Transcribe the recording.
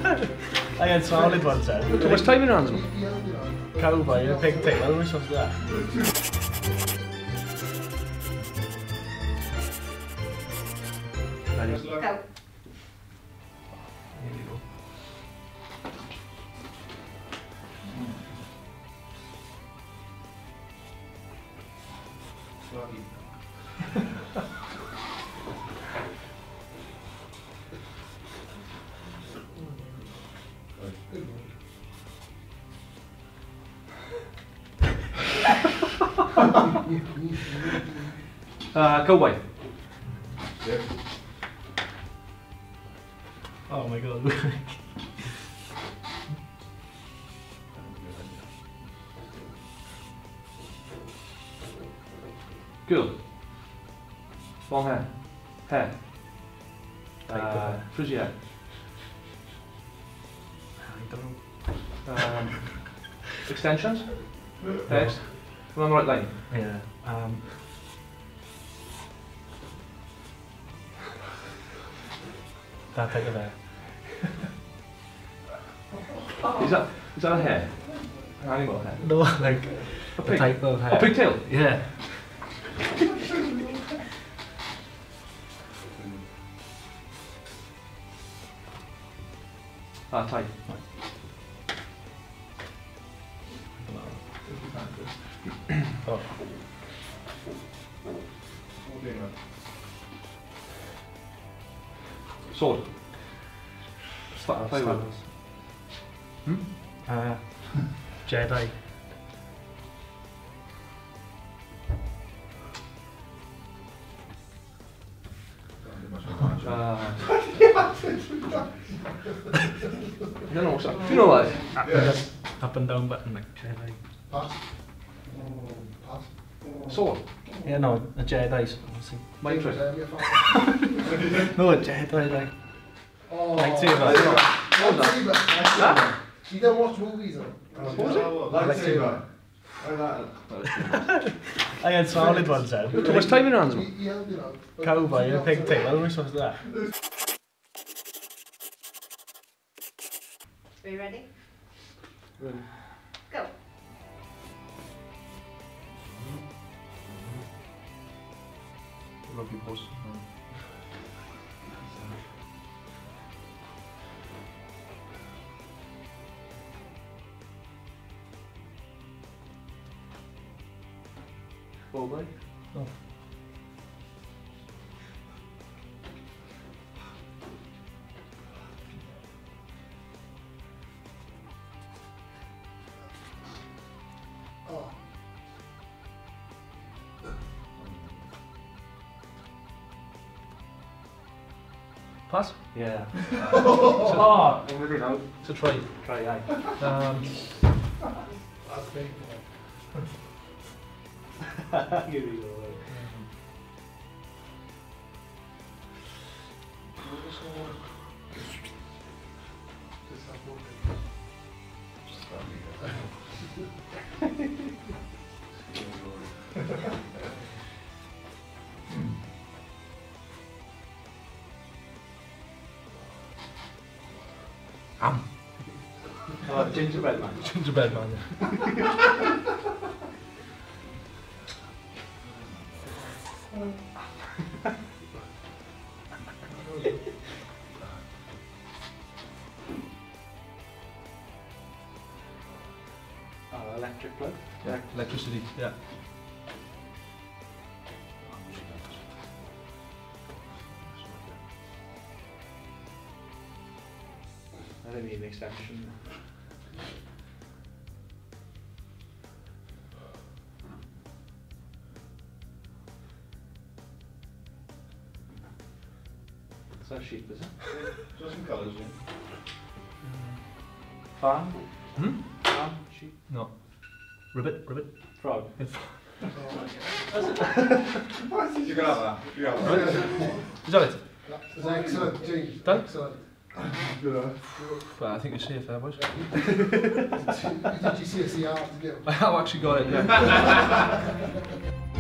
I had solid ones then. Too much time in your hands. Cowboy, a pigtail, which one's that? Ready? Go. Here you go. Cowboy. Yeah. Oh my god. Girl. Long hair. Hair. Frizzy hair. I don't know. Extensions. Text. We're on the right line. Yeah. That type of hair. Is that a hair? An animal hair? No, like A the pig? type of hair. A pigtail? Yeah. Tight. Oh. Sword. Firewood. Jedi. I don't know what's that. Do you know what? Up and down button like Jedi. Pass. Pass. Sword. Yeah, no, a Jedi's. Mind trick. No, a Jedi like. Oh, Lightsaber. Lightsaber. Huh? You don't watch movies though. What was it? Lightsaber. Like that. I had solid ones then. Too much time in your hands. You know. Cowboy and a pigtail, which one's that? Are you ready? Ready. Go. Rugby post. Ball break. Oh. Oh. Pass? Yeah. Oh, I'm ready now. it's a try. Try, aye. That's big. Here we go. Gingerbread man. Gingerbread man. Electric plug. Yeah, electricity. Yeah. I don't need an extension. Is that sheep, is it? Just some colours in. Farm? Farm? Sheep? No. Ribbit, ribbit. Frog? You can have that. You have that. Is that it? That's excellent, James. Done? Excellent. Well, I think you're safe there, boys. Did you see a CR to do? I have actually got it, yeah.